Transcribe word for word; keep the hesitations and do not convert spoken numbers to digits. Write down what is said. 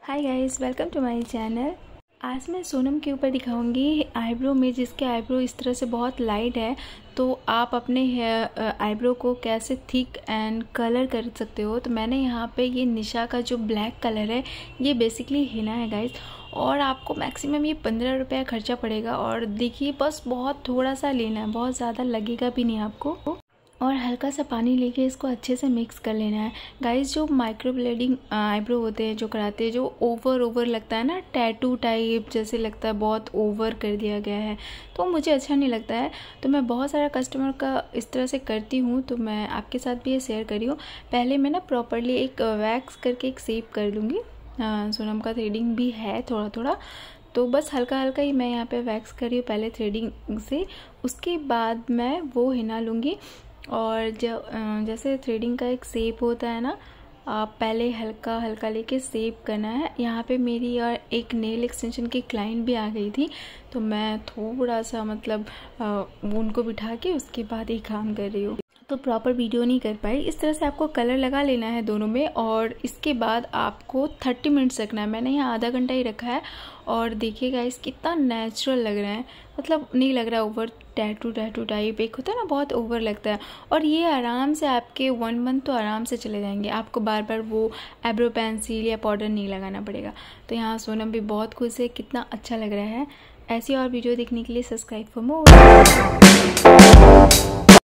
Hi guys, welcome to my channel. आज मैं सोनम के ऊपर दिखाऊंगी आईब्रो में, जिसके आईब्रो इस तरह से बहुत लाइट है, तो आप अपने हेयर आईब्रो को कैसे थिक एंड कलर कर सकते हो। तो मैंने यहाँ पे ये निशा का जो ब्लैक कलर है, ये बेसिकली हिना है गाइस, और आपको मैक्सिमम ये पंद्रह रुपये खर्चा पड़ेगा। और देखिए, बस बहुत थोड़ा सा लेना है, बहुत ज़्यादा लगेगा भी नहीं आपको। और हल्का सा पानी लेके इसको अच्छे से मिक्स कर लेना है गाइस। जो माइक्रो ब्लेडिंग आईब्रो होते हैं, जो कराते हैं, जो ओवर ओवर लगता है ना, टैटू टाइप जैसे लगता है, बहुत ओवर कर दिया गया है, तो मुझे अच्छा नहीं लगता है। तो मैं बहुत सारा कस्टमर का इस तरह से करती हूँ, तो मैं आपके साथ भी ये शेयर कर रही हूँ। पहले मैं ना प्रॉपरली एक वैक्स करके एक शेप कर लूँगी। सोनम का थ्रेडिंग भी है थोड़ा थोड़ा, तो बस हल्का हल्का ही मैं यहाँ पे वैक्स कर रही हूँ पहले थ्रेडिंग से। उसके बाद मैं वो हिना लूँगी, और जब जैसे थ्रेडिंग का एक शेप होता है ना, आप पहले हल्का हल्का लेके शेप करना है। यहाँ पे मेरी और एक नेल एक्सटेंशन की क्लाइंट भी आ गई थी, तो मैं थोड़ा सा मतलब उनको बिठा के उसके बाद ही काम कर रही हूँ, तो प्रॉपर वीडियो नहीं कर पाई। इस तरह से आपको कलर लगा लेना है दोनों में, और इसके बाद आपको थर्टी मिनट्स रखना है। मैंने यहाँ आधा घंटा ही रखा है, और देखिएगा इस कितना नेचुरल लग रहा है, मतलब नहीं लग रहा ओवर टैटू टैटू टाइप। एक होता है ना, बहुत ओवर लगता है। और ये आराम से आपके वन मंथ तो आराम से चले जाएंगे, आपको बार बार वो आईब्रो पेंसिल या पाउडर नहीं लगाना पड़ेगा। तो यहाँ सोनम भी बहुत खुश है, कितना अच्छा लग रहा है। ऐसी और वीडियो देखने के लिए सब्सक्राइब फॉर मोर।